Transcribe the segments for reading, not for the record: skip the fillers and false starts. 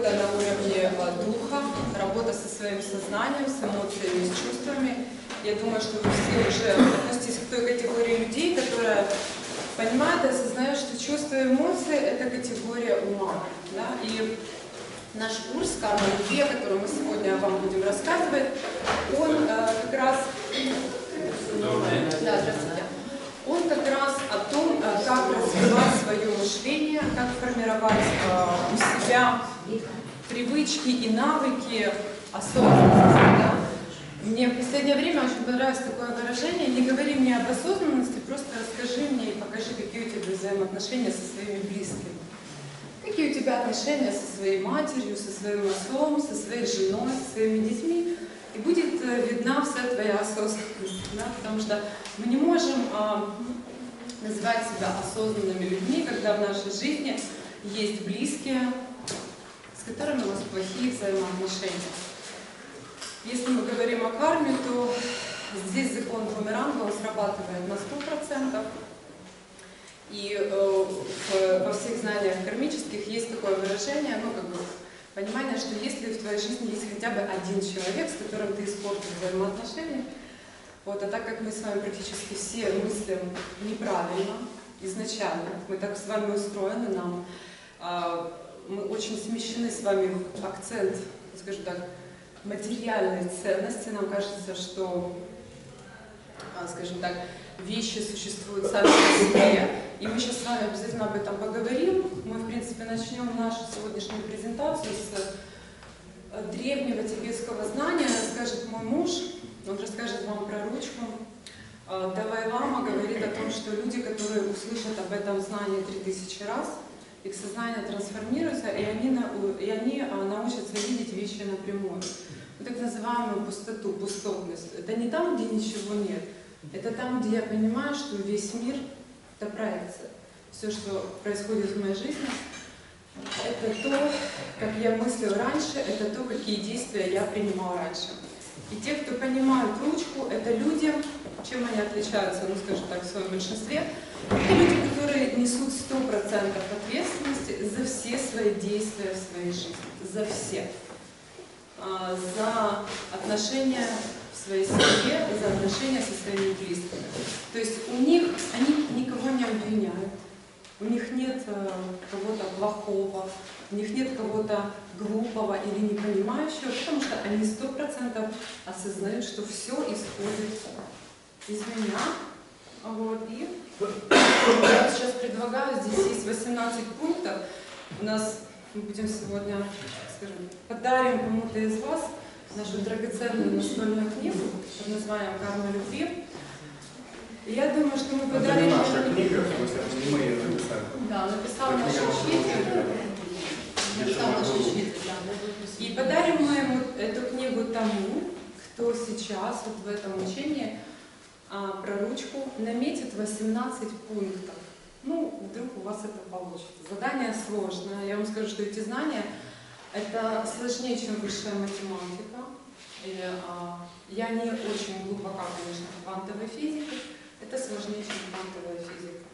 работа на уровне духа, работа со своим сознанием, с эмоциями, с чувствами. Я думаю, что вы все уже относитесь к той категории людей, которая понимает и осознает, что чувства и эмоции – это категория ума. Да? И наш курс «Карма любви», о котором мы сегодня вам будем рассказывать, он как раз… Да, здравствуйте. Он как раз о том, как развивать свое мышление, как формировать у себя привычки и навыки осознанности. Да? Мне в последнее время очень понравилось такое выражение: не говори мне об осознанности, просто расскажи мне и покажи, какие у тебя взаимоотношения со своими близкими. Какие у тебя отношения со своей матерью, со своим отцом, со своей женой, со своими детьми. И будет видна вся твоя осознанность. Да? Потому что мы не можем называть себя осознанными людьми, когда в нашей жизни есть близкие, с которыми у нас плохие взаимоотношения. Если мы говорим о карме, то здесь закон бумеранга, он срабатывает на 100%. И во всех знаниях кармических есть такое выражение, понимание, что если в твоей жизни есть хотя бы один человек, с которым ты испортил взаимоотношения, а так как мы с вами практически все мыслим неправильно изначально, мы так с вами устроены, мы очень смещены с вами в акцент, скажем так, материальной ценности. Нам кажется, что, скажем так, вещи существуют сами по себе. И мы сейчас с вами обязательно об этом поговорим. Мы, в принципе, начнем нашу сегодняшнюю презентацию с древнего тибетского знания. Расскажет мой муж, он расскажет вам про ручку. Далай-лама говорит о том, что люди, которые услышат об этом знании 3000 раз, их сознание трансформируется, и они научатся видеть вещи напрямую. Так называемую пустоту, пустотность. Это не там, где ничего нет. Это там, где я понимаю, что весь мир — это проекция. Все, что происходит в моей жизни, это то, как я мыслил раньше, это то, какие действия я принимал раньше. И те, кто понимают ручку, это люди, чем они отличаются, скажем так, в своем большинстве, это люди, которые несут 100% ответственности за все свои действия в своей жизни, за все. За отношения в своей семье, за отношения со своими близкими. То есть они никого не обвиняют, у них нет кого-то плохого, у них нет кого-то глупого или непонимающего, потому что они 100% осознают, что все исходит из меня. И я сейчас предлагаю, здесь есть 18 пунктов. Мы будем сегодня, скажем, подарим кому-то из вас нашу драгоценную настольную книгу под названием «Карма любви». И я думаю, что мы подарим… Это не наша книга, в смысле, мы ее написали. Да, написал наш учитель. И подарим мы эту книгу тому, кто сейчас в этом учении про ручку наметит 18 пунктов. Вдруг у вас это получится. Задание сложное. Я вам скажу, что эти знания — это сложнее, чем высшая математика. Я не очень глубока, конечно, в квантовой физике. Это сложнее, чем квантовая физика.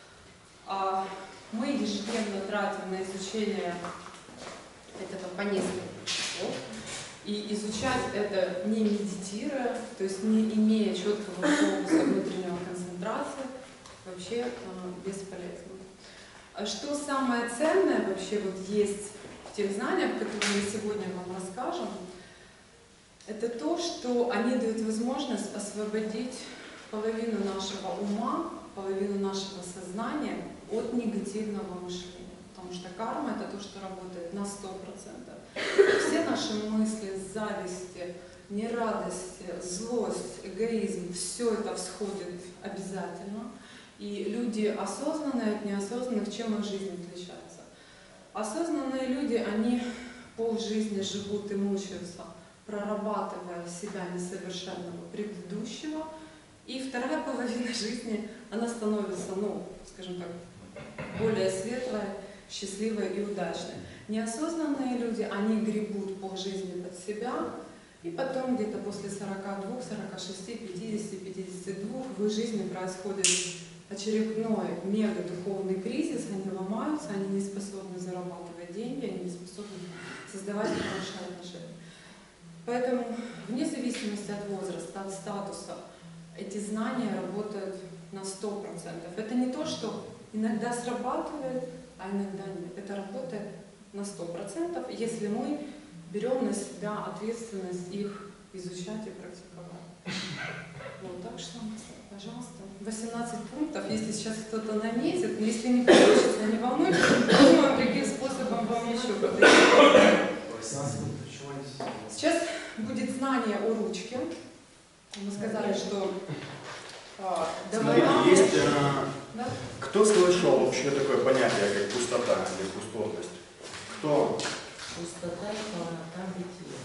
Мы ежедневно тратим на изучение этого по несколько часов. И изучать это не медитируя, то есть не имея четкого фокуса внутреннего концентрации, вообще бесполезно. А что самое ценное вообще есть в тех знаниях, которые мы сегодня вам расскажем, это то, что они дают возможность освободить половину нашего ума, половину нашего сознания от негативного мышления. Потому что карма — это то, что работает на 100%. Все наши мысли, зависти, нерадости, злость, эгоизм, все это всходит обязательно. И люди осознанные от неосознанных, чем их жизнь отличается? Осознанные люди, они полжизни живут и мучаются, прорабатывая себя несовершенного предыдущего. И вторая половина жизни, она становится, скажем так, более светлой, счастливой и удачной. Неосознанные люди, они гребут полжизни под себя, и потом где-то после 42, 46, 50, 52 в их жизни происходит очередной мега-духовный кризис, они ломаются, занимаются, они не способны зарабатывать деньги, они не способны создавать хорошие отношения. Поэтому вне зависимости от возраста, от статуса, эти знания работают на 100%. Это не то, что иногда срабатывает, а иногда нет. Это работает на 100%, если мы берем на себя ответственность их изучать и практиковать. Вот, так что, пожалуйста, 18 пунктов, если сейчас кто-то наметит, но если не получится, не волнуйтесь, думаем, каким способом вам еще подойти. Сейчас будет знание о ручке. Мы сказали, что Смотрите, есть, да? кто слышал вообще такое понятие, как пустота или пустотность? Кто? Пустота и полнота бытия.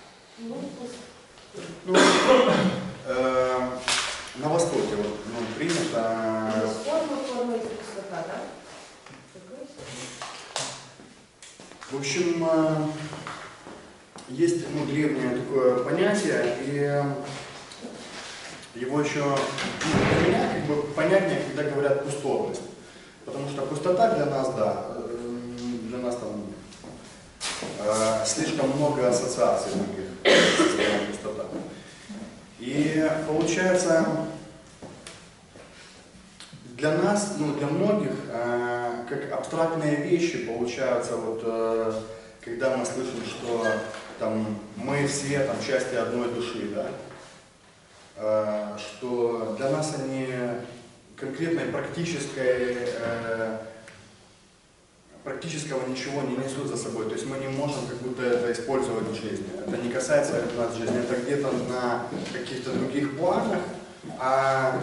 На Востоке вот, принято... Форма и пустота, да? В общем, есть древнее такое понятие, и его еще для меня как бы понятнее, когда говорят пустотность. Потому что пустота для нас, да, для нас там слишком много ассоциаций других с пустота. И получается, для нас, для многих, как абстрактные вещи получаются, вот, когда мы слышим, что там, мы все там, части одной души, да, что для нас они конкретной практического ничего не несут за собой. То есть мы не можем как будто это использовать в жизни. Это не касается нас в жизни, это где-то на каких-то других планах, а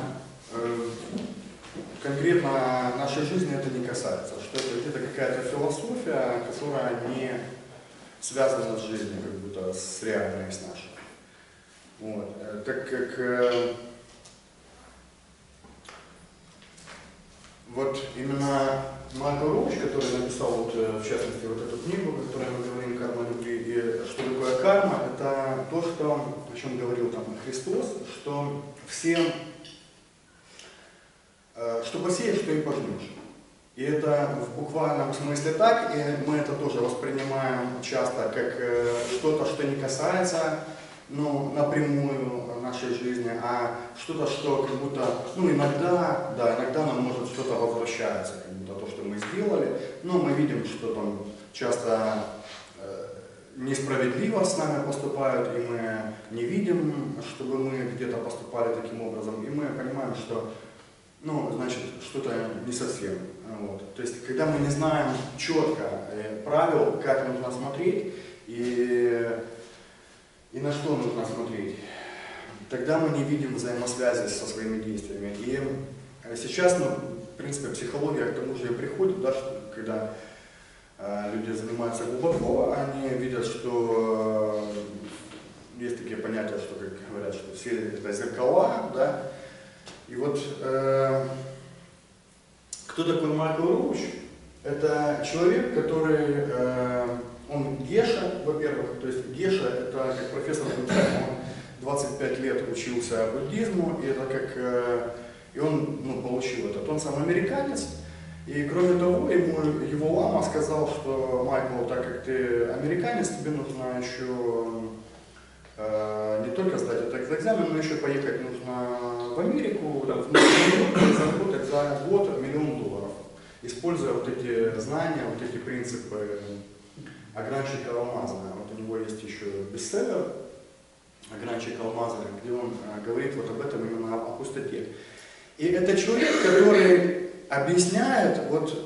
конкретно нашей жизни это не касается. Что это где-то какая-то философия, которая не связана с жизнью, как будто с реальной, с нашей. Вот. Так как вот именно Майкл Роуч, который написал, вот, в частности, вот эту книгу, о которой мы говорим, «Карма любви», и что такое карма, это то, что, о чем говорил там Христос, что всем, что посеешь, что и пожнешь. И это в буквальном смысле так, и мы это тоже воспринимаем часто как что-то, что не касается напрямую нашей жизни, а что-то, что как будто, иногда, да, иногда нам может что-то возвращается, как будто то, что мы сделали, но мы видим, что там часто несправедливо с нами поступают, и мы не видим, чтобы мы где-то поступали таким образом, и мы понимаем, что, значит, что-то не совсем. Вот. То есть, когда мы не знаем четко правил, как нужно смотреть, и на что нужно смотреть, тогда мы не видим взаимосвязи со своими действиями. И сейчас, в принципе, психология к тому же и приходит, да, что когда люди занимаются глубоко, они видят, что есть такие понятия, что, как говорят, что все это зеркала, да. И вот кто такой Майкл Роуч? Это человек, который он Геша, во-первых, то есть Геша это как профессор буддизма, он 25 лет учился буддизму, и это как, и он получил этот, он сам американец, и кроме того, его лама сказал, что Майкл, так как ты американец, тебе нужно еще не только сдать этот экзамен, но еще поехать нужно в Америку, там, и заработать за год $1 миллион, используя вот эти знания, вот эти принципы огранщика алмаза. Вот у него есть еще бестселлер «Огранщик алмаза», где он говорит вот об этом, именно о пустоте. И это человек, который объясняет вот,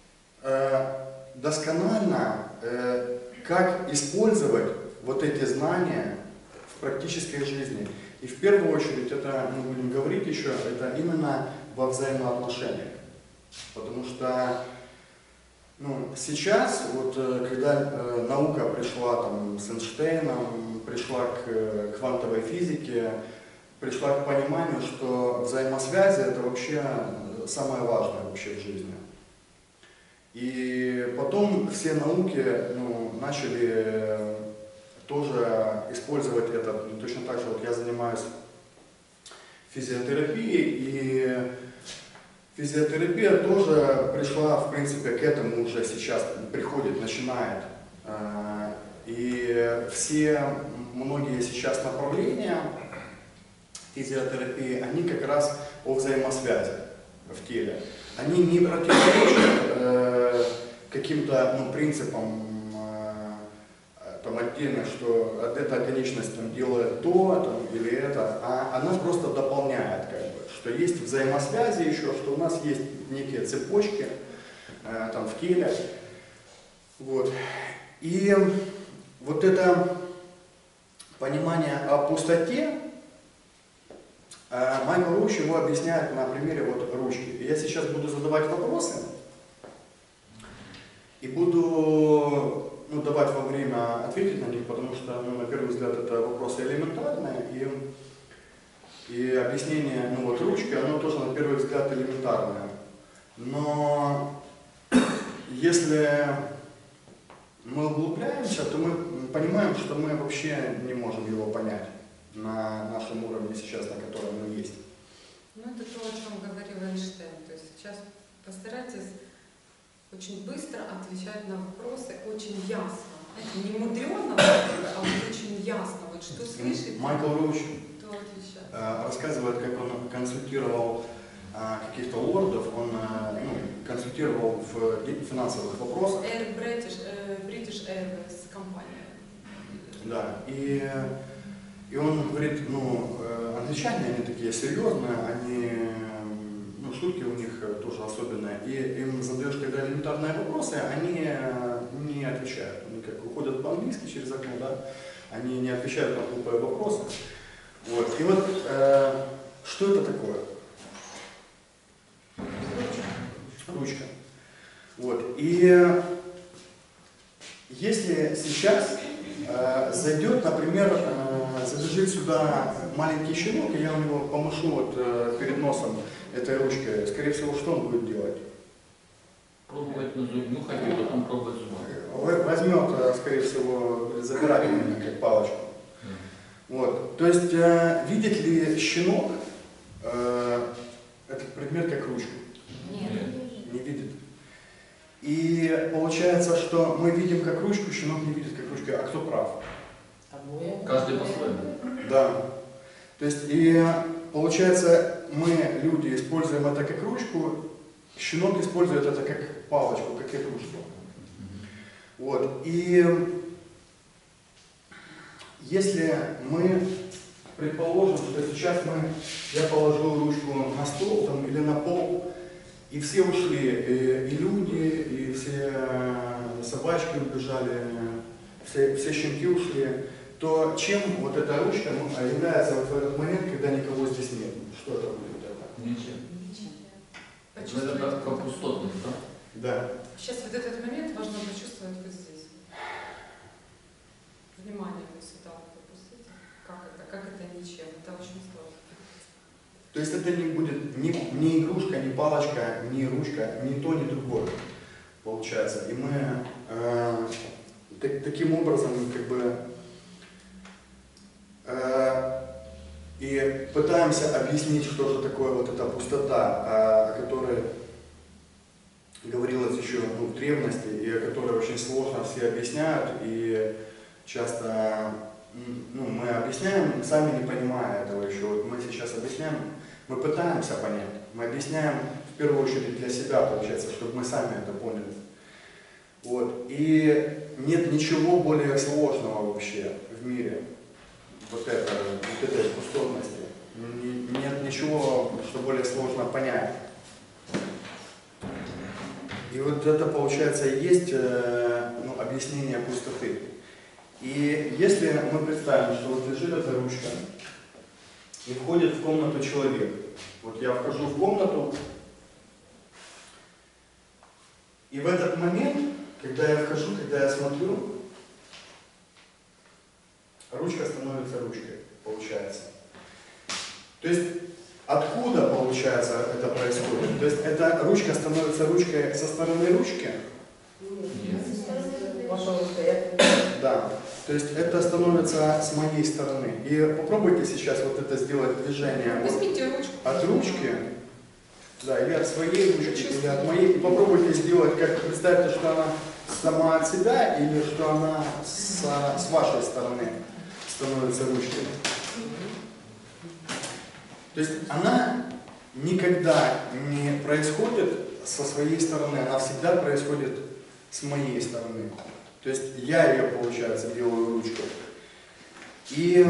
досконально, как использовать вот эти знания в практической жизни. И в первую очередь, это мы будем говорить еще, это именно во взаимоотношениях. Потому что сейчас, вот, когда наука пришла там, с Эйнштейном, пришла к квантовой физике, пришла к пониманию, что взаимосвязи это вообще самое важное вообще в жизни. И потом все науки начали тоже использовать это. Точно так же вот я занимаюсь физиотерапией, и Физиотерапия тоже пришла, в принципе, к этому уже сейчас, приходит, начинает. И многие сейчас направления физиотерапии, они как раз о взаимосвязи в теле. Они не противоречат каким-то принципам там, отдельно, что эта конечность там, делает то там, или это, а она просто дополняет, как бы, что есть взаимосвязи еще, что у нас есть некие цепочки там, в теле. Вот. И вот это понимание о пустоте Майкл Руч его объясняет на примере вот ручки. Я сейчас буду задавать вопросы и буду давать вам время ответить на них, потому что, на первый взгляд, это вопросы элементарные, и объяснение, ручки, оно тоже, на первый взгляд, элементарное. Но если мы углубляемся, то мы понимаем, что мы вообще не можем его понять на нашем уровне сейчас, на котором мы есть. Это то, о чем говорил Эйнштейн. То есть сейчас постарайтесь очень быстро отвечать на вопросы, очень ясно. Это не мудрено, а очень ясно. Вот что слышите, Майкл Руч то отвечать. рассказывает, как он консультировал каких-то лордов, он консультировал в финансовых вопросах. British Airways компания. Да, и он говорит, англичане, они такие серьезные, они, шутки у них тоже особенные, и им задаешь когда элементарные вопросы, они не отвечают, они как уходят по-английски через окно, да, они не отвечают на глупые вопросы. Вот. И вот, что это такое? Ручка. Вот. И если сейчас зайдет, например, забежит сюда маленький щенок, и я у него помашу вот перед носом этой ручкой, скорее всего, что он будет делать? Пробовать на зуб, нюхать и потом пробовать зубами. Возьмет, скорее всего, забирать у меня как палочку. Вот. То есть, видит ли щенок этот предмет как ручку? Нет. Не видит. И получается, что мы видим как ручку, щенок не видит как ручку. А кто прав? Каждый по-своему. Да. То есть, и получается, мы, люди, используем это как ручку, щенок использует это как палочку, как игрушку. Вот. И если мы предположим, что сейчас я положу ручку на стол там, или на пол, и все ушли, и люди, и все собачки убежали, все щенки ушли, то чем вот эта ручка является вот в этот момент, когда никого здесь нет? Что это будет? Ничем. Почувствуйте. Это как пустотность, да? Да. Сейчас вот этот момент важно почувствовать вот здесь. Внимание вот сюда вот опустите. Как это ничем? Это очень сложно. То есть это не будет ни игрушка, ни палочка, ни ручка, ни то, ни другое, получается. И мы таким образом как бы и пытаемся объяснить, что же такое вот эта пустота, о которой говорилось еще в древности, и о которой очень сложно все объясняют, и часто мы объясняем, сами не понимая этого еще. Вот мы сейчас объясняем, мы пытаемся понять, мы объясняем в первую очередь для себя, получается, чтобы мы сами это поняли. Вот. И нет ничего более сложного вообще в мире, вот этой пустотности. Нет ничего, что более сложно понять. И вот это, получается, и есть объяснение пустоты. И если мы представим, что вот лежит эта ручка, и входит в комнату человек. Вот я вхожу в комнату, и в этот момент, когда я вхожу, когда я смотрю, ручка становится ручкой, получается. То есть, откуда, получается, это происходит? То есть, эта ручка становится ручкой со стороны ручки? Нет. Да. То есть, это становится с моей стороны. И попробуйте сейчас вот это сделать движение Возьмите ручку. от ручки Да, или от своей ручки, или от моей. И попробуйте сделать, как представьте, что она сама от себя, или что она с вашей стороны становится ручкой. То есть она никогда не происходит со своей стороны, она всегда происходит с моей стороны. То есть я ее, получается, делаю ручкой. И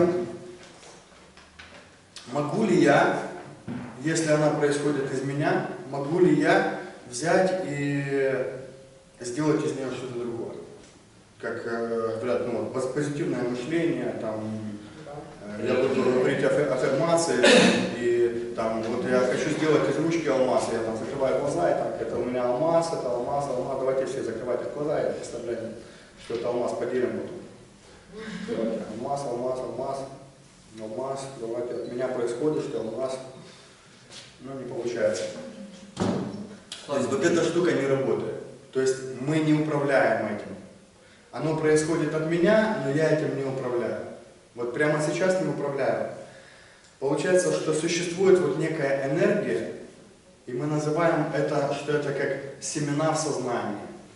могу ли я, если она происходит из меня, могу ли я взять и сделать из нее что-то другое? Как говорят, ну, позитивное мышление, там, я буду говорить аффирмации, и там, вот я хочу сделать из ручки алмаз, я там закрываю глаза, и так, это у меня алмаз, это алмаз, алмаз, давайте все закрывайте глаза и представляем, что это алмаз, поделим вот. Давайте, алмаз, алмаз, алмаз, алмаз, давайте, от меня происходит, что алмаз, ну не получается. То есть вот эта штука не работает, то есть мы не управляем этим. Оно происходит от меня, но я этим не управляю. Вот прямо сейчас не управляю. Получается, что существует вот некая энергия, и мы называем это, что это как семена в сознании,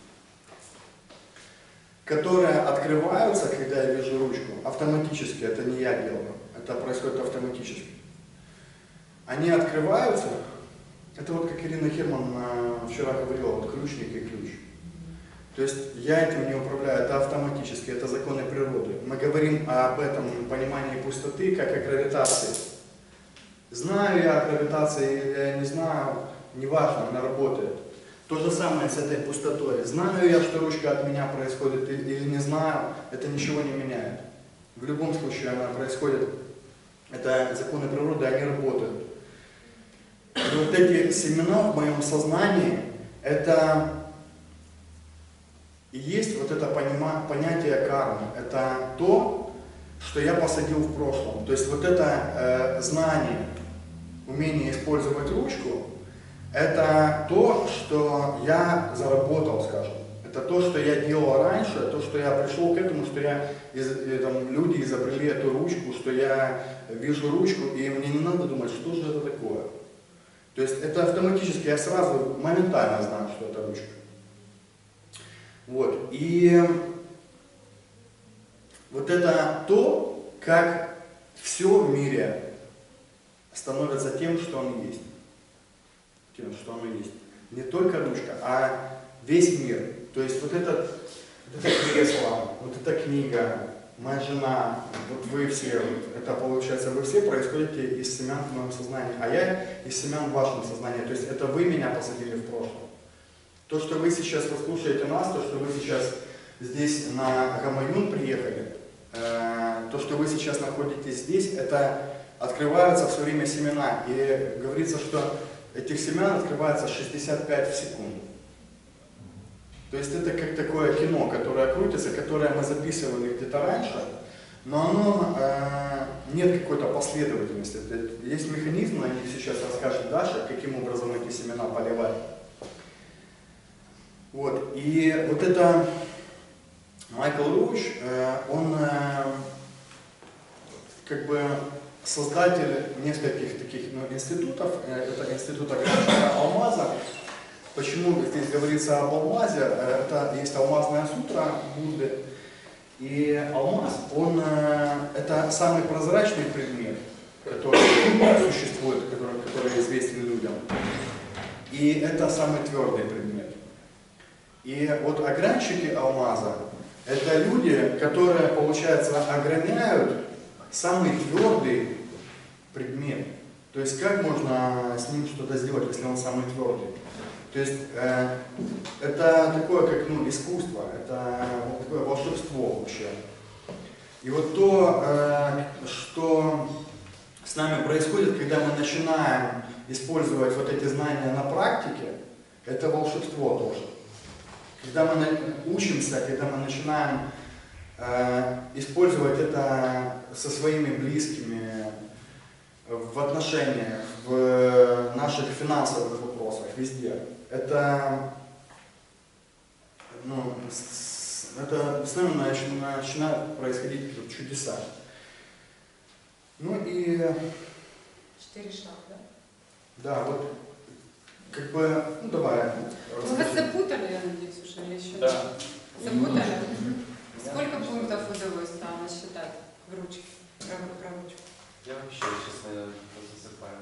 которые открываются, когда я вижу ручку, автоматически, это не я делаю, это происходит автоматически. Они открываются, это вот как Ирина Херман вчера говорила, вот ключник и ключ. То есть я этим не управляю, это автоматически, это законы природы. Мы говорим об этом понимании пустоты, как о гравитации. Знаю я о гравитации или я не знаю, неважно, она работает. То же самое с этой пустотой. Знаю я, что ручка от меня происходит или не знаю, это ничего не меняет. В любом случае она происходит, это законы природы, они работают. И вот эти семена в моем сознании, это и есть вот это понятие кармы. Это то, что я посадил в прошлом. То есть вот это знание, умение использовать ручку, это то, что я заработал, скажем. Это то, что я делал раньше, то, что я пришел к этому, что там, люди изобрели эту ручку, что я вижу ручку, и мне не надо думать, что же это такое. То есть это автоматически, я сразу, моментально знаю, что это ручка. Вот. И вот это то, как все в мире становится тем, что оно есть. Тем, что оно есть. Не только ручка, а весь мир. То есть вот это кресло, вот эта книга, моя жена, вот вы все, это получается, вы все происходите из семян в моем сознании, а я из семян в вашем сознании. То есть это вы меня посадили в прошлое. То, что вы сейчас слушаете нас, то, что вы сейчас здесь на Гамаюн приехали, то, что вы сейчас находитесь здесь, это открываются все время семена. И говорится, что этих семян открывается 65 в секунду. То есть это как такое кино, которое крутится, которое мы записывали где-то раньше, но оно нет какой-то последовательности. Есть механизм, о них сейчас расскажет Даша, каким образом эти семена поливать. Вот. И вот это Майкл Руч, он как бы создатель нескольких таких институтов. Это институт алмаза. Почему здесь говорится об алмазе? Это есть алмазная сутра Будды. И алмаз, он это самый прозрачный предмет, который существует, который известен людям. И это самый твердый предмет. И вот огранщики алмаза, это люди, которые, получается, ограняют самый твердый предмет. То есть как можно с ним что-то сделать, если он самый твердый? То есть это такое, как искусство, это такое волшебство вообще. И вот то, что с нами происходит, когда мы начинаем использовать вот эти знания на практике, это волшебство тоже. Когда мы учимся, когда мы начинаем использовать это со своими близкими, в отношениях, в наших финансовых вопросах, везде. Это с нами начинают происходить чудеса. Ну и... 4 шага, да? Да, вот как бы, ну давай. Вы вас запутали, я надеюсь, уже или еще? Да. Запутали? Сколько пунктов удовольствия вам считать в ручке? Про ручку? Я вообще, честно, засыпаю.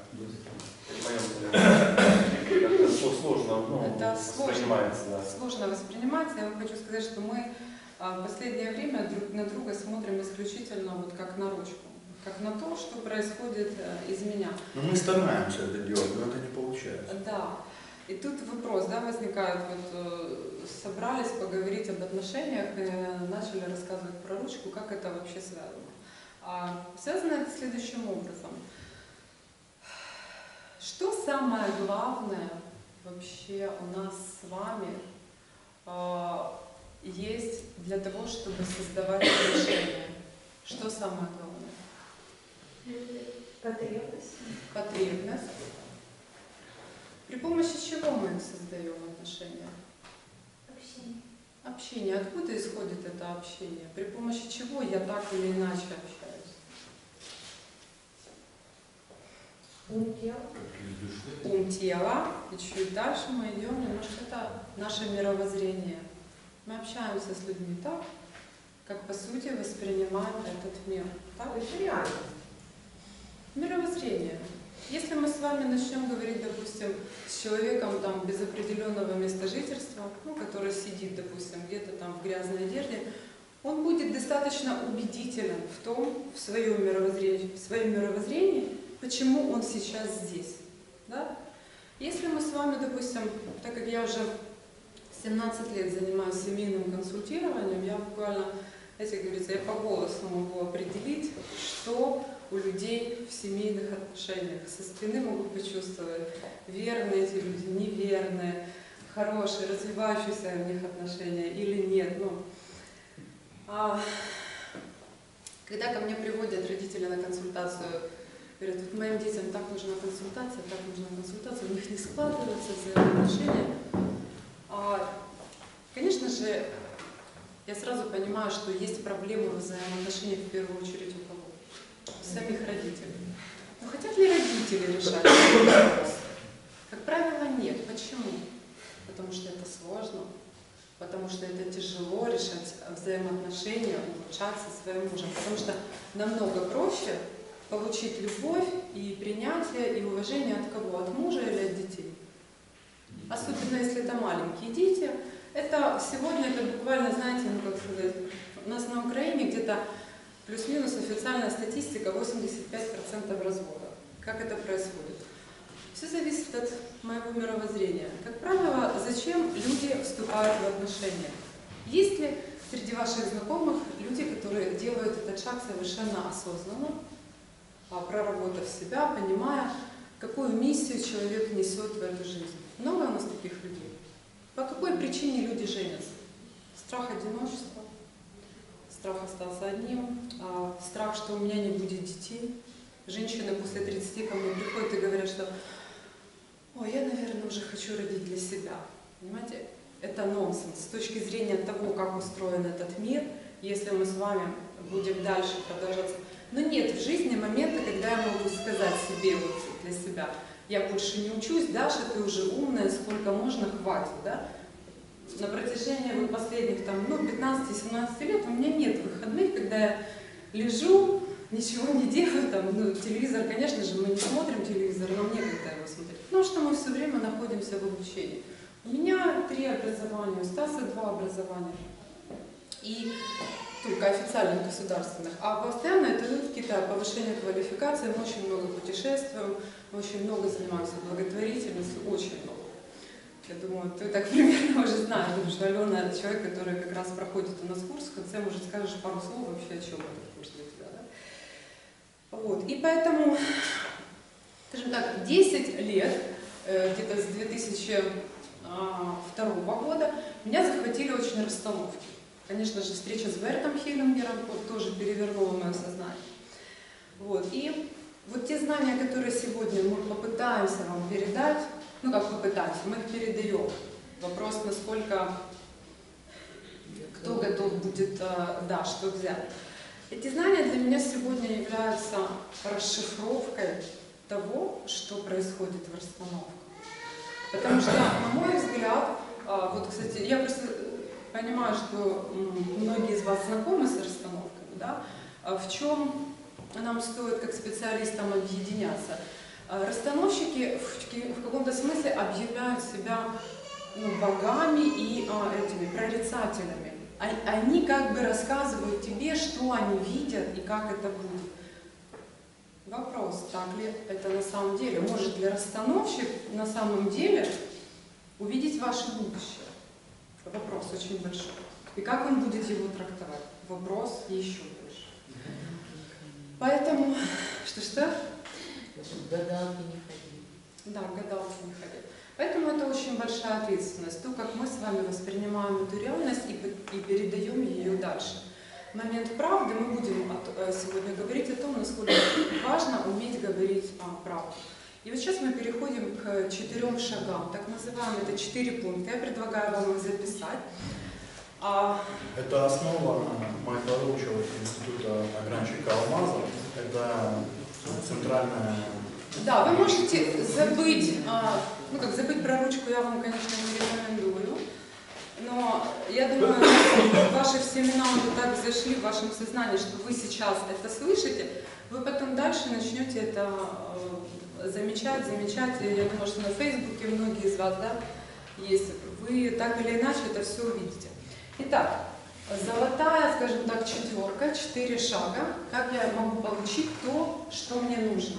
Это сложно, Это воспринимается, да. сложно воспринимается. Я вам хочу сказать, что мы в последнее время друг на друга смотрим исключительно вот как на ручку, как на то, что происходит из меня. Ну, мы стараемся это делать, но это не получается. Да. И тут вопрос, да, возникает, вот собрались поговорить об отношениях и начали рассказывать про ручку, как это вообще связано. А связано это следующим образом. Что самое главное вообще у нас с вами есть для того, чтобы создавать отношения? Что самое главное? Потребность. Потребность. При помощи чего мы создаем отношения? Общение. Общение. Откуда исходит это общение? При помощи чего я так или иначе общаюсь? Ум тела. Ум тела. И чуть дальше мы идем немножко. Это наше мировоззрение. Мы общаемся с людьми так, как по сути воспринимаем этот мир. Так? То есть реально. Мировоззрение. Если мы с вами начнем говорить, допустим, с человеком там, без определенного места жительства, ну, который сидит, допустим, где-то там в грязной одежде, он будет достаточно убедителен в своем мировоззрении, почему он сейчас здесь. Да? Если мы с вами, допустим, так как я уже 17 лет занимаюсь семейным консультированием, я буквально, знаете, как говорится, я по голосу могу определить, что у людей в семейных отношениях. Со спины могу почувствовать, верные эти люди, неверные, хорошие, развивающиеся в них отношения или нет. Когда ко мне приводят родители на консультацию, говорят, вот моим детям так нужна консультация, у них не складываются взаимоотношения. Конечно же, я сразу понимаю, что есть проблемы в взаимоотношениях в первую очередь у кого? Самих родителей. Но хотят ли родители решать этот вопрос? Как правило, нет. Почему? Потому что это сложно, потому что это тяжело решать взаимоотношения, улучшать со своим мужем, потому что намного проще получить любовь и принятие, и уважение от кого? От мужа или от детей? Особенно если это маленькие дети. Это сегодня, это буквально, знаете, ну как сказать, у нас на Украине где-то плюс-минус официальная статистика 85% разводов. Как это происходит? Все зависит от моего мировоззрения. Как правило, зачем люди вступают в отношения? Есть ли среди ваших знакомых люди, которые делают этот шаг совершенно осознанно, проработав себя, понимая, какую миссию человек несет в эту жизнь? Много у нас таких людей? По какой причине люди женятся? Страх одиночества, страх остаться одним, страх, что у меня не будет детей. Женщины после 30 ко мне приходят и говорят, что «Ой, я, наверное, уже хочу родить для себя». Понимаете? Это нонсенс. С точки зрения того, как устроен этот мир, если мы с вами будем дальше продолжаться. Но нет в жизни момента, когда я могу сказать себе вот для себя, я больше не учусь, Даша, ты уже умная, сколько можно, хватит, да? На протяжении вот последних там, 15-17 лет у меня нет выходных, когда я лежу, ничего не делаю, там, телевизор, конечно же, мы не смотрим телевизор, но мне когда его смотреть, потому что мы все время находимся в обучении. У меня 3 образования, у Стаса 2 образования, и только официальных государственных, а постоянно это какие-то повышение квалификации, мы очень много путешествуем, мы очень много занимаемся благотворительностью, очень много. Я думаю, ты так примерно уже знаешь, потому что Алена — человек, который как раз проходит у нас курс, в конце, может, скажешь пару слов вообще, о чем этот курс для тебя, да? Вот, и поэтому, скажем так, 10 лет, где-то с 2002 года, меня захватили очень расстановки. Конечно же, встреча с Бертом Хеллингером тоже перевернула мое сознание. Вот, и вот те знания, которые сегодня мы попытаемся вам передать, ну как попытаемся, мы их передаем. Вопрос, насколько, кто готов будет, да, что взять. Эти знания для меня сегодня являются расшифровкой того, что происходит в расстановках. Потому что, на мой взгляд, вот, кстати, я просто понимаю, что многие из вас знакомы с расстановками, да? В чем нам стоит как специалистам объединяться? Расстановщики в каком-то смысле объявляют себя богами и этими прорицателями. Они как бы рассказывают тебе, что они видят и как это будет. Вопрос, так ли это на самом деле? Может ли расстановщик на самом деле увидеть ваше будущее? Вопрос очень большой. И как он будет его трактовать? Вопрос еще больше. Поэтому, что-что? Гадалки не ходили. Да, гадалки не ходили. Поэтому это очень большая ответственность. То, как мы с вами воспринимаем эту реальность и передаем ее дальше. Момент правды мы будем сегодня говорить о том, насколько важно уметь говорить правду. И вот сейчас мы переходим к 4 шагам, так называемые, это 4 пункта. Я предлагаю вам их записать. Это основа Майкла Роуча Института огранщика алмазов. Это центральная... Да, вы можете забыть, забыть про ручку я вам, конечно, не рекомендую. Но я думаю, ваши все семена уже так зашли в вашем сознании, что вы сейчас это слышите, вы потом дальше начнете это замечать. И я думаю, что на Фейсбуке многие из вас, да, есть. Вы так или иначе это все увидите. Итак, золотая, скажем так, 4, 4 шага, как я могу получить то, что мне нужно.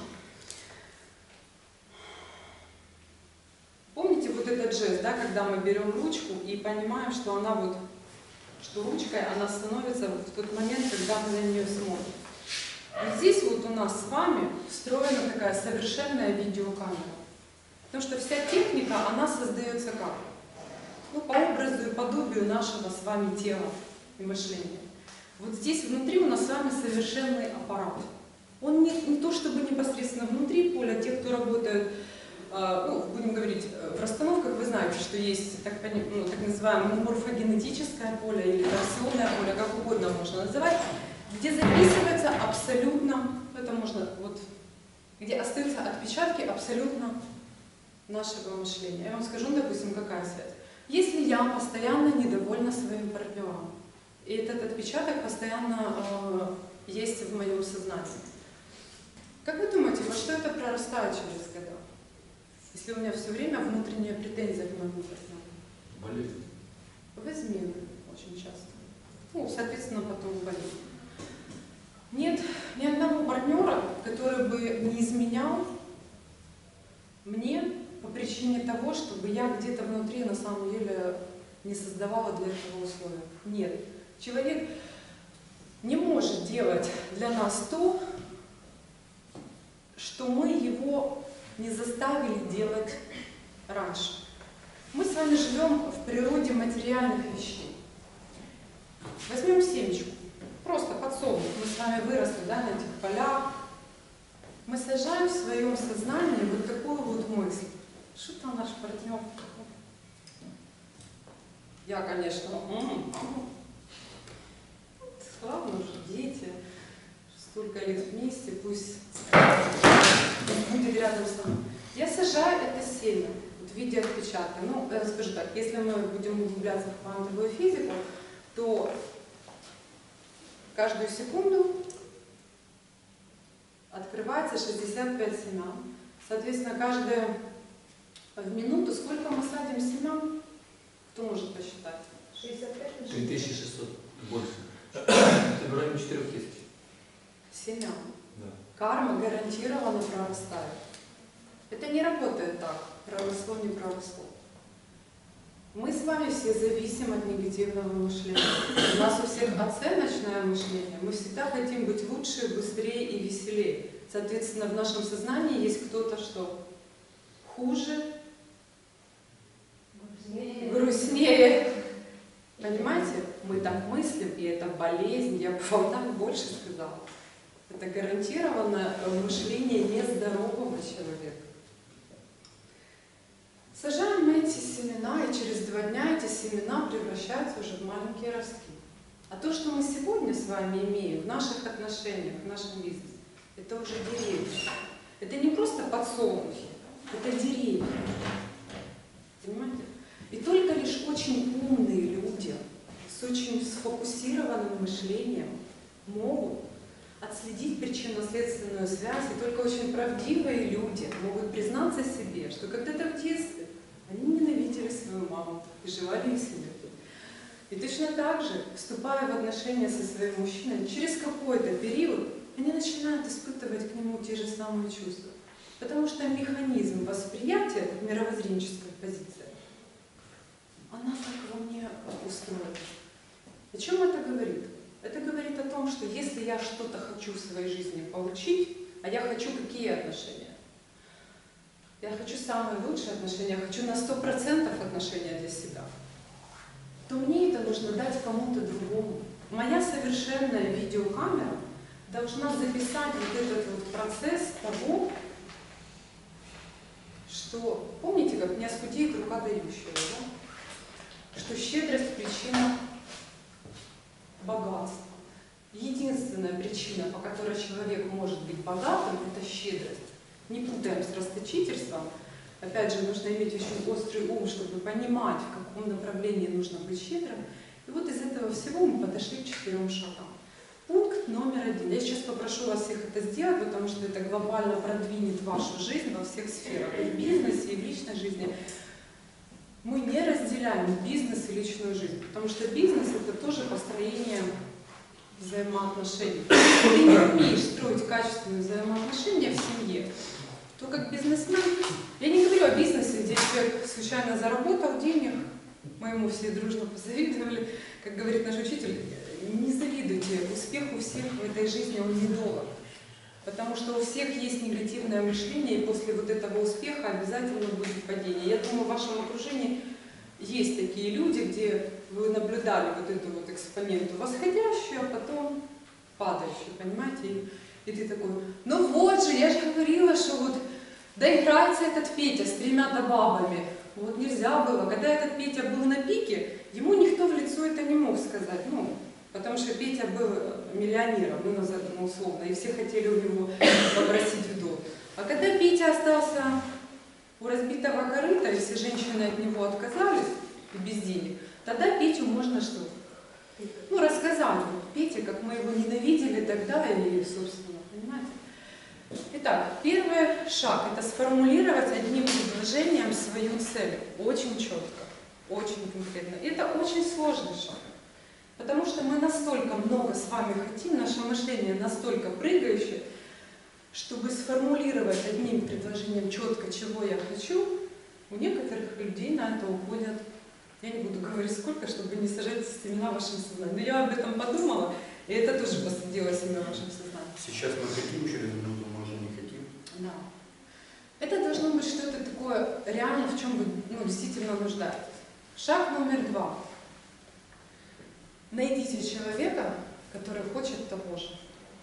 Помните вот этот жест, да, когда мы берем ручку и понимаем, что она вот, что ручкой она становится в тот момент, когда мы на нее смотрим. Вот здесь вот у нас с вами встроена такая совершенная видеокамера. Потому что вся техника, она создается как? По образу и подобию нашего с вами тела и мышления. Вот здесь внутри у нас с вами совершенный аппарат. Он не то чтобы непосредственно внутри поля, те, кто работают, будем говорить, в расстановках, вы знаете, что есть так называемое морфогенетическое поле или торсионное поле, как угодно можно называть, где записывается абсолютно, это можно, где остаются отпечатки абсолютно нашего мышления. Я вам скажу, допустим, какая связь. Если я постоянно недовольна своим партнером, и этот отпечаток постоянно есть в моем сознании, как вы думаете, во что это прорастает через года? Если у меня все время внутренняя претензия к моему партнеру? Болезнь. В измены очень часто. Соответственно, потом болезнь. Нет ни одного партнера, который бы не изменял мне по причине того, чтобы я где-то внутри на самом деле не создавала для этого условия. Нет. Человек не может делать для нас то, что мы его не заставили делать раньше. Мы с вами живем в природе материальных вещей. Возьмем семечку, просто подсолнух. Мы с вами выросли, да, на этих полях. Мы сажаем в своем сознании вот такую вот мысль. Что там наш партнер? Я, конечно, славно уже, дети, столько лет вместе, пусть будет рядом со мной. Я сажаю это семя в виде отпечатка. Скажу так, если мы будем углубляться в квантовую физику, то каждую секунду открывается 65 семян. Соответственно, в минуту сколько мы садим семян? Кто может посчитать? 65 на 3600 больше. Это в районе 4000. Семян. Да. Карма гарантированно прорастает. Это не работает так. Проросло, не проросло. Мы с вами все зависим от негативного мышления. У нас у всех оценочное мышление. Мы всегда хотим быть лучше, быстрее и веселее. Соответственно, в нашем сознании есть кто-то, что хуже, грустнее. Понимаете? Мы так мыслим, и это болезнь. Я бы вам так больше сказала. Это гарантированное мышление нездорового человека. Сажаем мы эти семена, и через 2 дня эти семена превращаются уже в маленькие ростки. А то, что мы сегодня с вами имеем в наших отношениях, в нашем бизнесе, это уже деревья. Это не просто подсолнухи, это деревья. Понимаете? И только лишь очень умные люди с очень сфокусированным мышлением могут отследить причинно-следственную связь, и только очень правдивые люди могут признаться себе, что когда-то в детстве они ненавидели свою маму и желали ей смерти. И точно так же, вступая в отношения со своим мужчиной, через какой-то период они начинают испытывать к нему те же самые чувства. Потому что механизм восприятия, мировоззренческая позиция, она так во мне устроена. О чем это говорит? Это говорит о том, что если я что-то хочу в своей жизни получить, а я хочу какие отношения? Я хочу самые лучшие отношения, я хочу на 100% отношения для себя, то мне это нужно дать кому-то другому. Моя совершенная видеокамера должна записать вот этот вот процесс того, что, помните, как не оскудеет рука дающего, да? Что щедрость – причина богатства. Единственная причина, по которой человек может быть богатым, это щедрость. Не путаем с расточительством. Опять же, нужно иметь очень острый ум, чтобы понимать, в каком направлении нужно быть щедрым. И вот из этого всего мы подошли к 4 шагам. Пункт номер 1. Я сейчас попрошу вас всех это сделать, потому что это глобально продвинет вашу жизнь во всех сферах. И в бизнесе, и в личной жизни. Мы не разделяем бизнес и личную жизнь, потому что бизнес – это тоже построение взаимоотношений. Если ты не умеешь строить качественные взаимоотношения в семье, то как бизнесмен, я не говорю о бизнесе, где человек случайно заработал денег, мы ему все дружно позавидовали, как говорит наш учитель, не завидуйте, успех у всех в этой жизни, он не долг. Потому что у всех есть негативное мышление, и после вот этого успеха обязательно будет падение. Я думаю, в вашем окружении есть такие люди, где вы наблюдали вот эту вот экспоненту восходящую, а потом падающую, понимаете? И ты такой, ну вот же, я же говорила, что вот доиграется этот Петя с 3 бабами. Вот нельзя было. Когда этот Петя был на пике, ему никто в лицо это не мог сказать. Ну, потому что Петя был миллионером, ну, условно, и все хотели у него попросить в долг. А когда Петя остался у разбитого корыта, и все женщины от него отказались, и без денег, тогда Петю можно что? Ну, рассказали Пете, как мы его ненавидели тогда, и, собственно, понимаете? Итак, первый шаг – это сформулировать одним предложением свою цель. Очень четко, очень конкретно. И это очень сложный шаг. Потому что мы настолько много с вами хотим, наше мышление настолько прыгающее, чтобы сформулировать одним предложением четко, чего я хочу, у некоторых людей на это уходят, я не буду говорить сколько, чтобы не сажать семена в вашем сознании. Но я об этом подумала, и это тоже посадило семена в вашем сознании. Сейчас мы хотим, через минуту мы уже не хотим. Да. Это должно быть что-то такое реально, в чем вы действительно нуждаетесь. Шаг номер 2. Найдите человека, который хочет того же.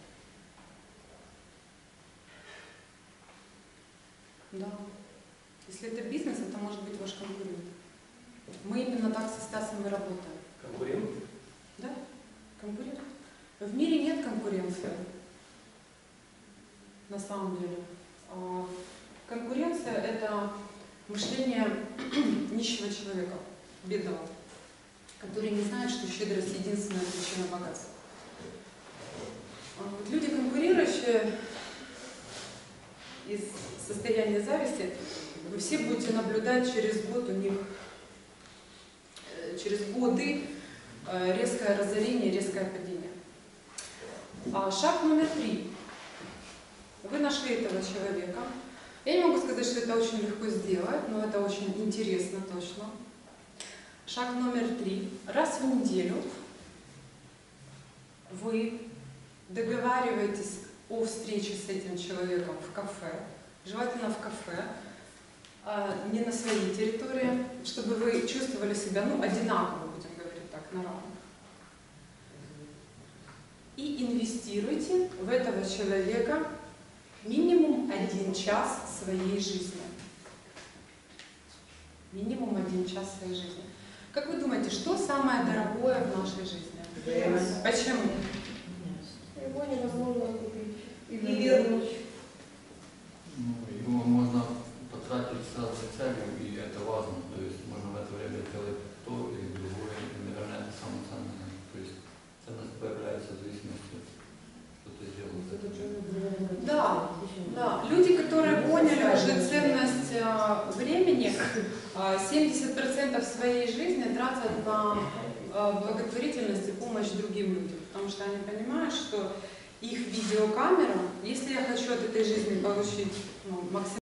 Да. Если это бизнес, это может быть ваш конкурент. Мы именно так со Стасом и работаем. Конкурент? Да, конкурент. В мире нет конкуренции, на самом деле. Конкуренция – это мышление нищего человека, бедного, который не знает, что щедрость – единственная причина богатства. Вот люди, конкурирующие из состояния зависти, вы все будете наблюдать через год у них, через годы резкое разорение, резкое падение. Шаг номер 3. Вы нашли этого человека. Я не могу сказать, что это очень легко сделать, но это очень интересно точно. Шаг номер 3. Раз в неделю вы договариваетесь о встрече с этим человеком в кафе, желательно в кафе, не на своей территории, чтобы вы чувствовали себя, одинаково, будем говорить так, на равных. И инвестируйте в этого человека минимум 1 час своей жизни. Минимум 1 час своей жизни. Как вы думаете, что самое дорогое в нашей жизни? Почему? Его невозможно купить и вернуть. вернуть. Его можно потратить с разной целью, и это важно. То есть 70% своей жизни тратят на благотворительность и помощь другим людям, потому что они понимают, что их видеокамера, если я хочу от этой жизни получить максимально